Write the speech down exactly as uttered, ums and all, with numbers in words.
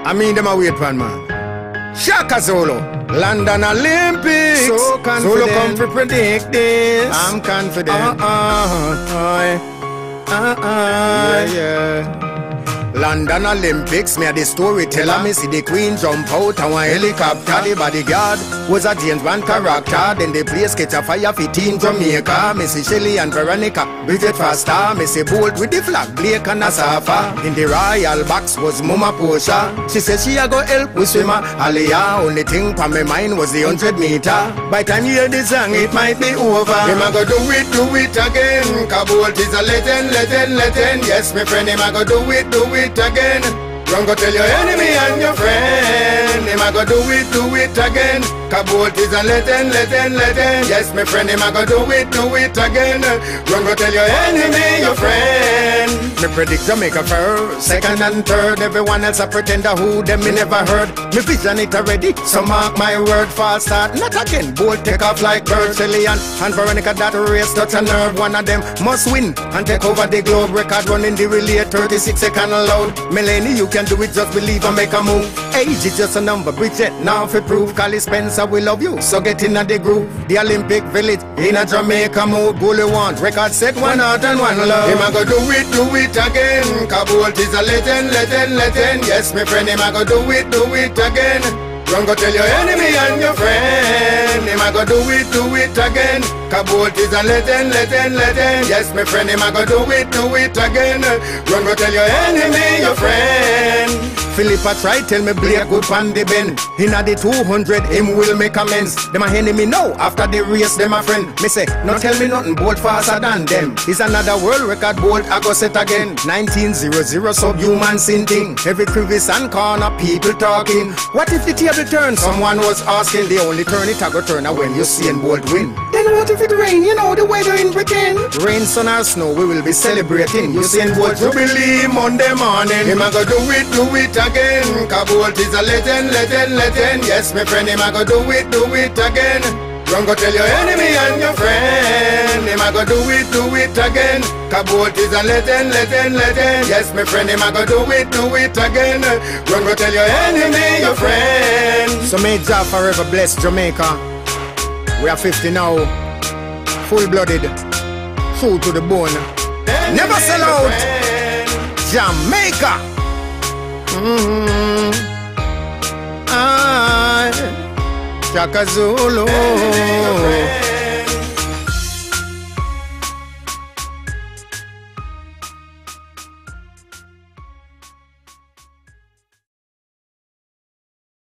I mean them a wait for man. Shaka Zulu, London Olympics. So confident. Zulu come to predict this. I'm confident. Uh-uh. Uh-uh. Yeah, yeah. London Olympics, me a the storyteller. Me see the queen jump out on a helicopter. The bodyguard was a James Bond character. Then the place catch a fire for Team Jamaica. Me see Shelly and Veronica, Bridget Foster. Me see Bolt with the flag, Blake and Asafa. In the royal box was Mama Portia. She said she a go help with swimmer Aliyah. Only thing on my mind was the hundred meter. By time you hear the song, it might be over. Him a go do it, do it again. Bolt is a legend, legend, legend. Yes, my friend, him a go do it, do it again. Run go tell your enemy and your friend. Him a go do it, do it again. Bolt is a legend, legend, legend. Yes, my friend, him a go do it, do it again. Run go tell your enemy, your friend. Me predict Jamaica first, second and third. Everyone else a pretender who them me never heard. Me vision it already, so mark my word. False start, not again. Bolt take off like bird. Shelly and, and Veronica that race touch a nerve. One of them must win and take over the globe. Record running the relay, thirty-six second load. Melanie, you can do it, just believe and make a move. Age is just a number, Bridget now for proof. Cali Spencer, we love you, so get in the groove. The Olympic Village in a Jamaica mode. Bully want record set, one out and one love. Him a go do it, do it again. Bolt is a legend, legend, legend. Yes, my friend, him a go do it, do it again. Run go tell your enemy and your friend. Him a go do it, do it again. Bolt is a legend, legend, legend. Yes, my friend, him a go do it, do it again. Run go tell your enemy, your friend. Philippa try tell me Blake good pan the bend. Inna the two hundred, him will make amends. Them a enemy now, after the race, them a friend. Me say, no tell me nothing, Bolt faster than them. It's another world record, Bolt I go set again. nineteen hundred, subhuman sin thing. Every crevice and corner, people talking. What if the table turn? Someone was asking. The only turn it a go turn when you see Bolt win. Then what if it rain? You know the weather in Britain. Rain, sun or snow, we will be celebrating. You see Bolt Jubilee Monday morning. Him a go do it, do it again. Bolt is a legend, legend, legend. Yes, my friend, him a go do it, do it again. Run go tell your enemy and your friend. Him a go do it, do it again. Bolt is a legend, legend, legend. Yes, my friend, him a go do it, do it again. Run go tell your enemy, your friend. So may Jah forever bless Jamaica. We are fifty now, full-blooded, true to the bone. Enemy, never sell out. Jamaica. Mm-hmm. Ah, Shaka Zulu.